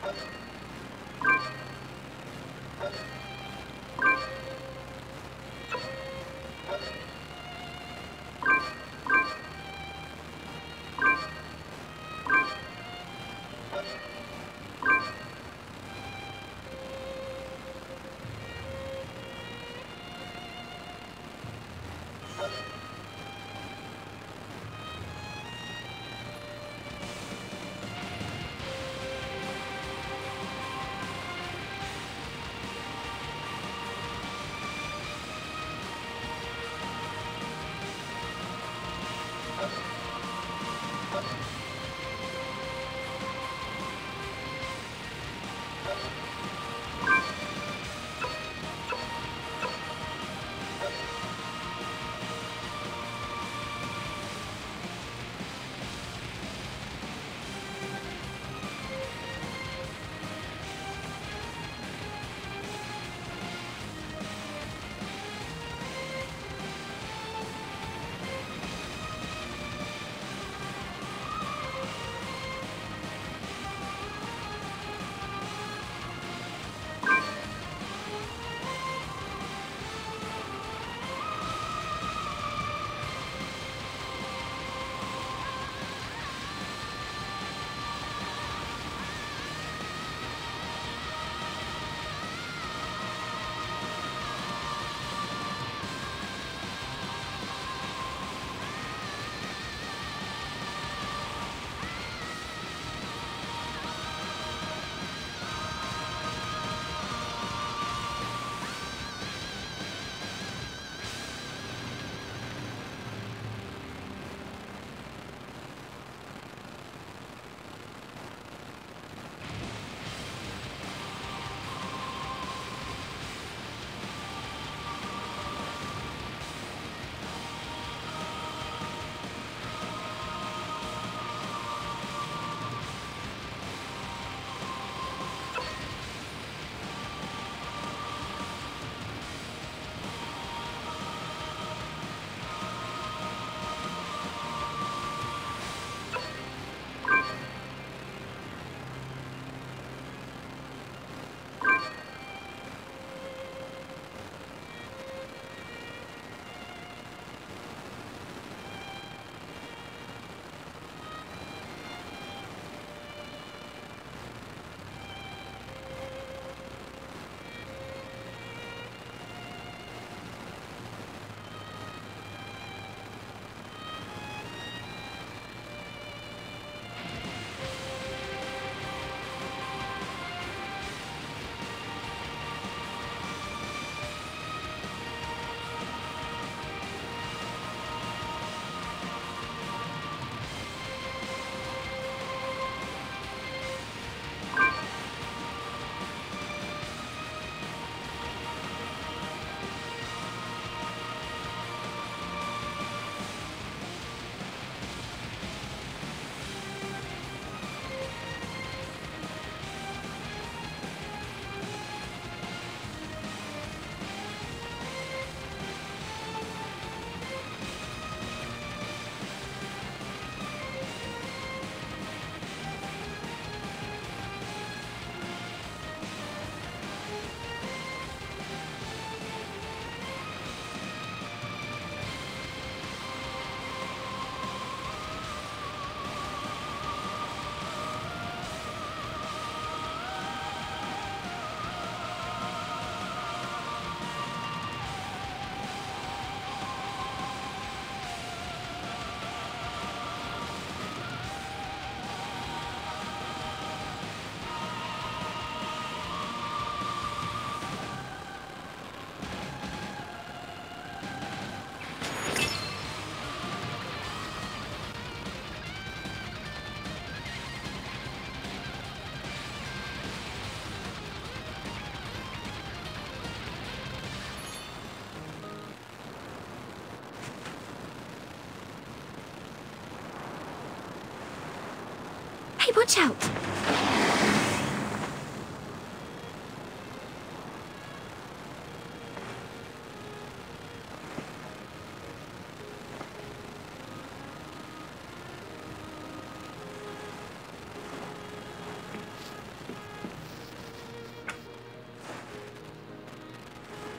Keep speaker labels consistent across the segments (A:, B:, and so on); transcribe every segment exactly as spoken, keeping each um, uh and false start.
A: Hey, watch out!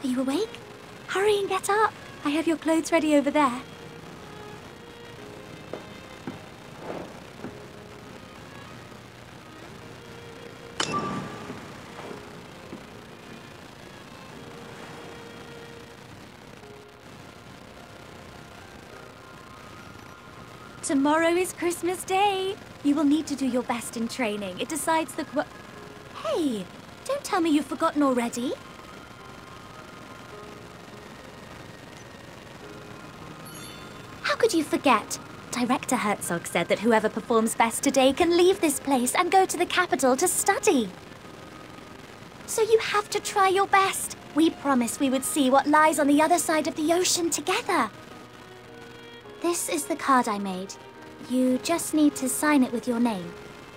A: Are you awake? Hurry and get up. I have your clothes ready over there. Tomorrow is Christmas Day. You will need to do your best in training. It decides the qu- Hey, don't tell me you've forgotten already. How could you forget? Director Herzog said that whoever performs best today can leave this place and go to the capital to study. So you have to try your best. We promised we would see what lies on the other side of the ocean together. This is the card I made. You just need to sign it with your name.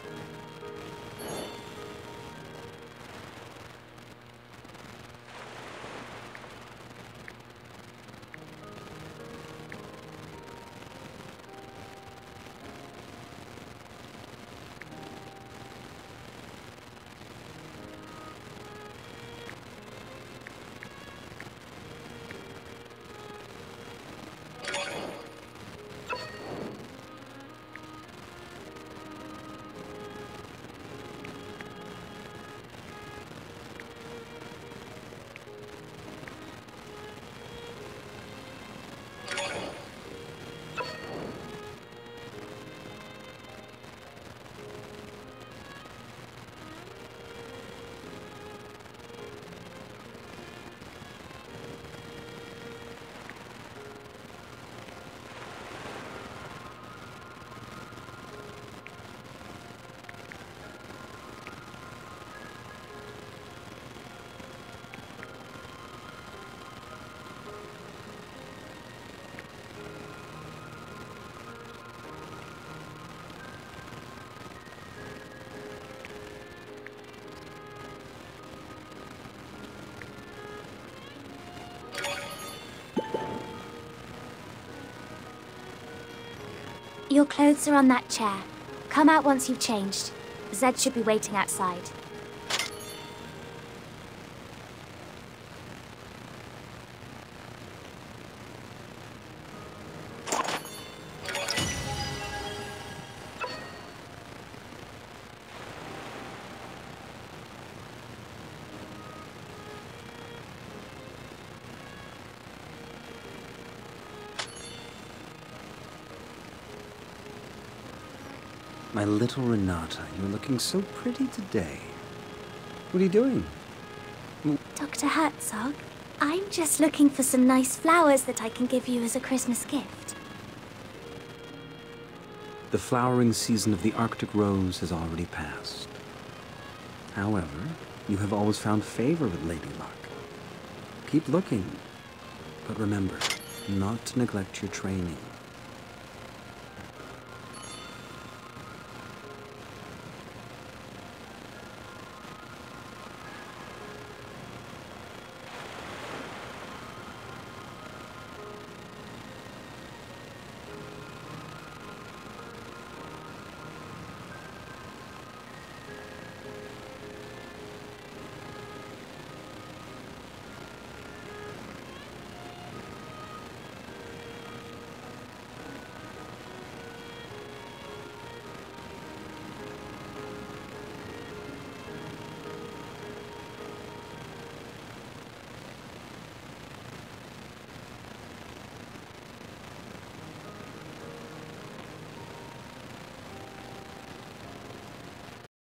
A: Your clothes are on that chair. Come out once you've changed. Zed should be waiting outside.
B: My little Renata, you're looking so pretty today. What are you doing?
A: Doctor Herzog, I'm just looking for some nice flowers that I can give you as a Christmas gift.
B: The flowering season of the Arctic rose has already passed. However, you have always found favor with Lady Luck. Keep looking, but remember not to neglect your training.